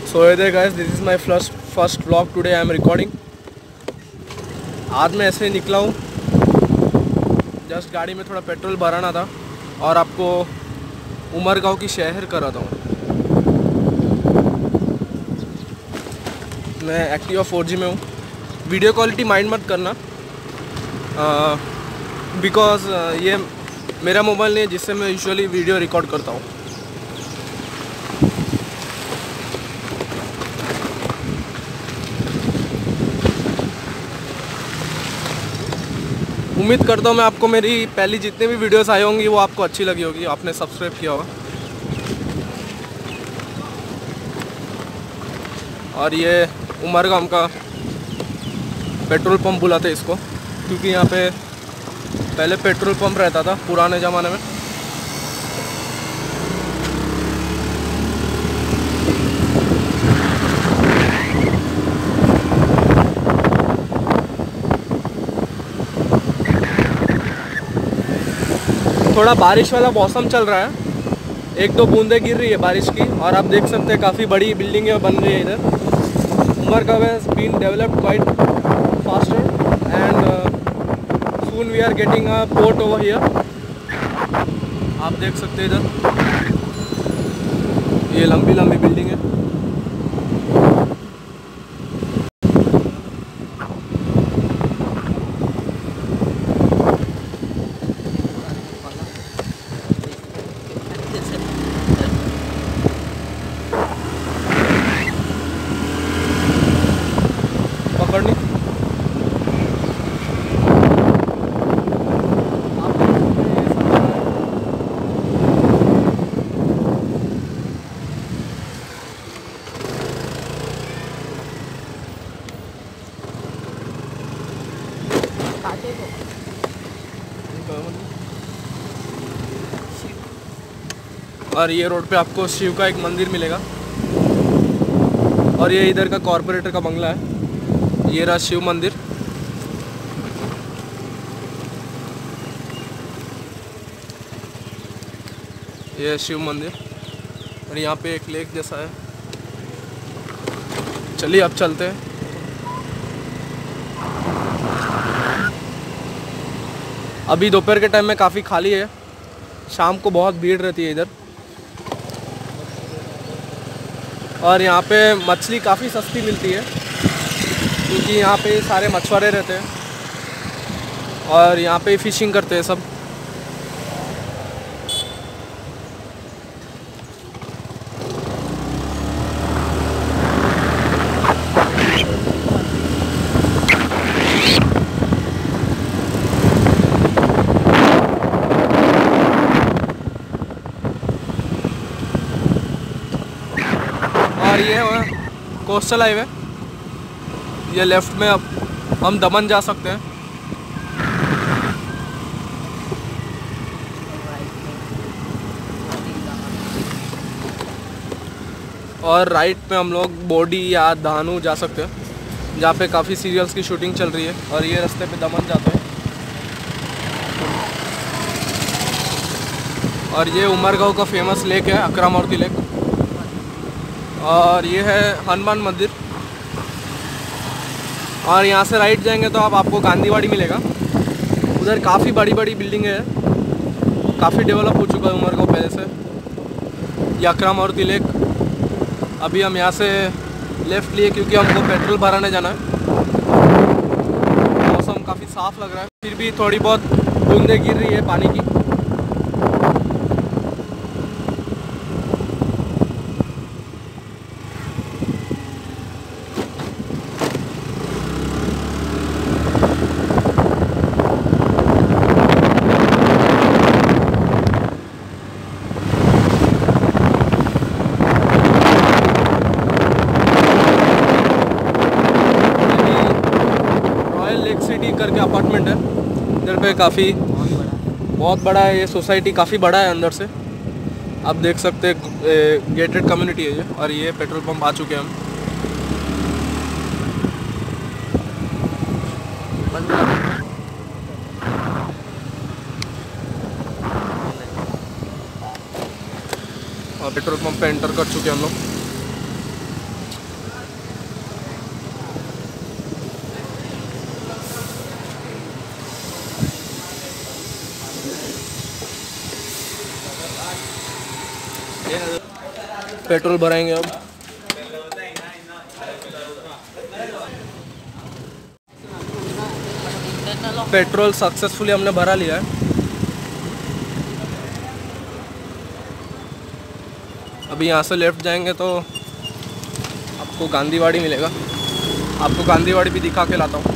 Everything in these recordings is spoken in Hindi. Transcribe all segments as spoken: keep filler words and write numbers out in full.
So hey there guys, this is my first first vlog today I am recording. आज मैं ऐसे निकला हूँ, जस्ट गाड़ी में थोड़ा पेट्रोल भराना था और आपको उमरगांव की शहर कराता हूँ। मैं एक्टिवा फोर जी में हूँ। वीडियो क्वालिटी माइंड मत करना, बिकॉज uh, uh, ये मेरा मोबाइल नहीं है जिससे मैं यूजुअली वीडियो रिकॉर्ड करता हूँ। उम्मीद करता हूँ मैं आपको मेरी पहली जितनी भी वीडियोस आई होंगी वो आपको अच्छी लगी होगी, आपने सब्सक्राइब किया होगा। और ये उमरगांव का पेट्रोल पंप बुलाते हैं इसको, क्योंकि यहाँ पे पहले पेट्रोल पंप रहता था पुराने ज़माने में। थोड़ा बारिश वाला मौसम चल रहा है, एक दो बूंदें गिर रही है बारिश की, और आप देख सकते हैं काफ़ी बड़ी बिल्डिंगें बन रही है इधर। Umargaon has been developed quite faster and soon we are getting a port over here. आप देख सकते हैं इधर ये लंबी लंबी बिल्डिंग है। पकड़नी और ये रोड पे आपको शिव का एक मंदिर मिलेगा, और ये इधर का कॉर्पोरेटर का बंगला है। ये रहा शिव मंदिर। ये शिव मंदिर और यहाँ पे एक लेक जैसा है। चलिए अब चलते हैं। अभी दोपहर के टाइम में काफ़ी खाली है, शाम को बहुत भीड़ रहती है इधर। और यहाँ पे मछली काफ़ी सस्ती मिलती है, क्योंकि यहाँ पे सारे मछुआरे रहते हैं और यहाँ पे फिशिंग करते हैं सब। और ये है कोस्टल हाईवे। ये लेफ़्ट में अब हम दमन जा सकते हैं, और राइट में हम लोग बोडी या दानू जा सकते हैं, जहाँ पे काफ़ी सीरियल्स की शूटिंग चल रही है। और ये रास्ते पे दमन जाते हैं। और ये उमरगांव का फेमस लेक है, अकरामूर्ति लेक। और ये है हनुमान मंदिर। और यहाँ से राइट जाएंगे तो आप आपको गांधीवाड़ी मिलेगा। उधर काफ़ी बड़ी बड़ी बिल्डिंग है, काफ़ी डेवलप हो चुका है उमरगांव पहले से। ये अकरामूर्ति लेक। अभी हम यहाँ से लेफ़्ट लिए क्योंकि हमको पेट्रोल भराने जाना है। मौसम काफ़ी साफ़ लग रहा है, फिर भी थोड़ी बहुत बूंदें गिर रही है पानी की। करके अपार्टमेंट है इधर पे, काफ़ी बहुत बड़ा है ये सोसाइटी, काफ़ी बड़ा है अंदर से। आप देख सकते हैं गेटेड कम्युनिटी है ये। और ये पेट्रोल पंप आ चुके हैं हम। और पेट्रोल पंप पे एंटर कर चुके हैं हम लोग। पेट्रोल भराएंगे अब। पेट्रोल सक्सेसफुली हमने भरा लिया है। अभी यहाँ से लेफ्ट जाएंगे तो आपको गांधीवाड़ी मिलेगा। आपको गांधीवाड़ी भी दिखा के लाता हूँ।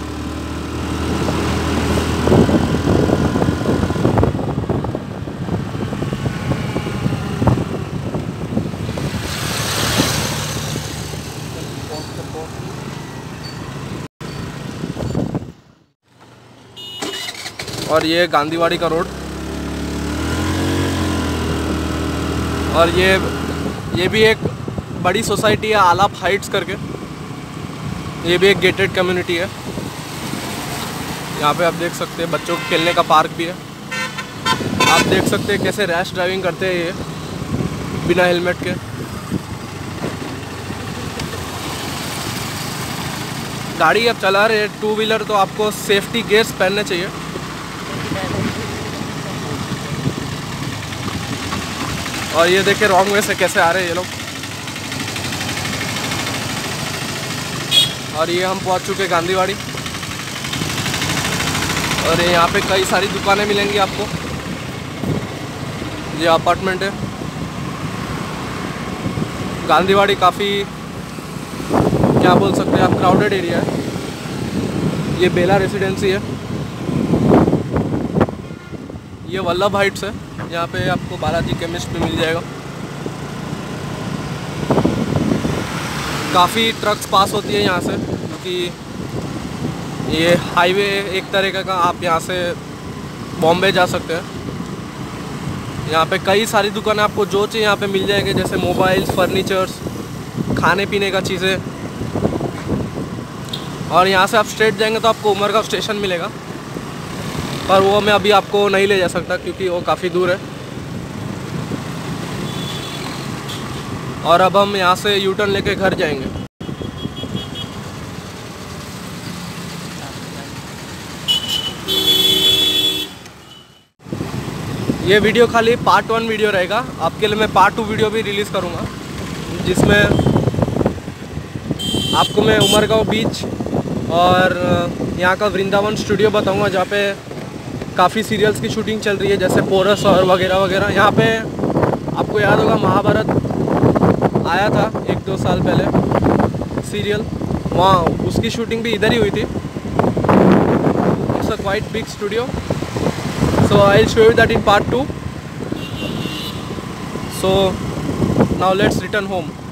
और ये गांधीवाड़ी का रोड, और ये ये भी एक बड़ी सोसाइटी है आलाप हाइट्स करके। ये भी एक गेटेड कम्युनिटी है। यहाँ पे आप देख सकते हैं बच्चों को खेलने का पार्क भी है। आप देख सकते हैं कैसे रैश ड्राइविंग करते हैं ये बिना हेलमेट के। गाड़ी आप चला रहे हैं टू व्हीलर तो आपको सेफ्टी गियर्स पहनने चाहिए। और ये देखिए रॉन्ग वे से कैसे आ रहे हैं ये लोग। और ये हम पहुंच चुके गांधीवाड़ी। और ये यहाँ पे कई सारी दुकानें मिलेंगी आपको। ये अपार्टमेंट है। गांधीवाड़ी काफ़ी क्या बोल सकते हैं आप, क्राउडेड एरिया है। ये बेला रेसिडेंसी है। ये वल्लभ हाइट्स है। यहाँ पे आपको बालाजी केमिस्ट भी मिल जाएगा। काफ़ी ट्रक्स पास होती है यहाँ से, क्योंकि ये हाईवे एक तरीके का, आप यहाँ से बॉम्बे जा सकते हैं। यहाँ पे कई सारी दुकानें आपको जो चाहिए यहाँ पे मिल जाएंगे, जैसे मोबाइल्स, फर्नीचर्स, खाने पीने का चीज़ें। और यहाँ से आप स्ट्रेट जाएंगे तो आपको उमरगांव स्टेशन मिलेगा, पर वो मैं अभी आपको नहीं ले जा सकता क्योंकि वो काफ़ी दूर है। और अब हम यहाँ से यू टर्न लेके घर जाएंगे। ये वीडियो खाली पार्ट वन वीडियो रहेगा। आपके लिए मैं पार्ट टू वीडियो भी रिलीज़ करूँगा, जिसमें आपको मैं उमरगांव बीच और यहाँ का वृंदावन स्टूडियो बताऊँगा, जहाँ पे काफ़ी सीरियल्स की शूटिंग चल रही है, जैसे पोरस और वगैरह वगैरह। यहाँ पे आपको याद होगा महाभारत आया था एक दो साल पहले सीरियल, वहाँ उसकी शूटिंग भी इधर ही हुई थी। It's a quite big studio, so I'll show you that in part two. So now let's return home.